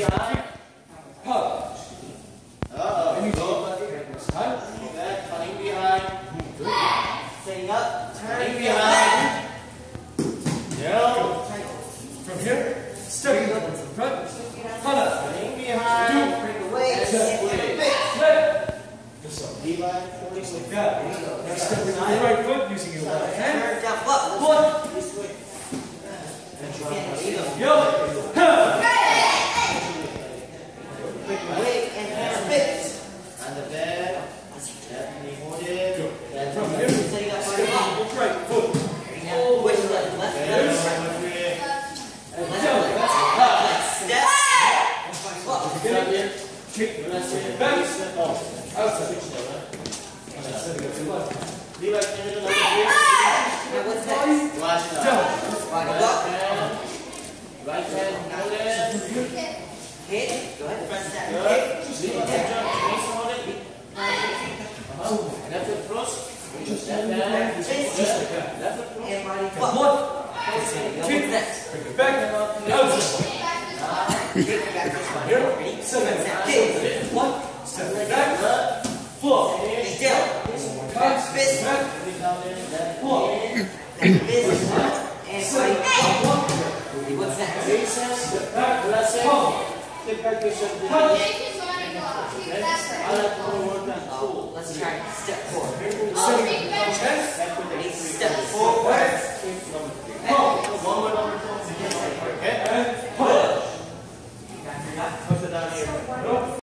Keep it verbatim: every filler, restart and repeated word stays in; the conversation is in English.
behind. Pop. Uh-oh. And you Go. this time. Back, cutting behind. Setting up, Cutting turn behind. Yo. From here, stepping up in front. Hana. Cutting behind. Bring away, And and split. Left. Just so. Levi, forty Like that. Now step with your right foot using your left hand. turn down, up. One. This way. Yo. Ha. Wait, and hand fit. On the bed. Definitely hold it. That's From right. here, Setting up, step turn up. with your right foot. Now, which left, left, There's left, one with it. left, left, step. Up. Step in. Kick. Let's say Back. step off. Outside. Switch there, right? Setting up your left. Levi, can you do that? Now, what's next? Watch that. Down. Right, Left up. hand. Right hand. Hold it. Hit. Go ahead, press that. Good. Hit. Levi, can jump. Face on it. Uh-huh. Left foot cross. Left hand. Just like that. Left foot cross. And body Come up. on. What's next? Bring it back. Outside. Kick back this one. Here. Ready? Seven. Now, kick. One. Step back. Four. Stay down. Back. Fist. Back. Four. Fist. And body up. What's next? Step back. Bless Pump. Get back yourself Punch. behind. I like to work on Oh, let's try step forward. Setting up.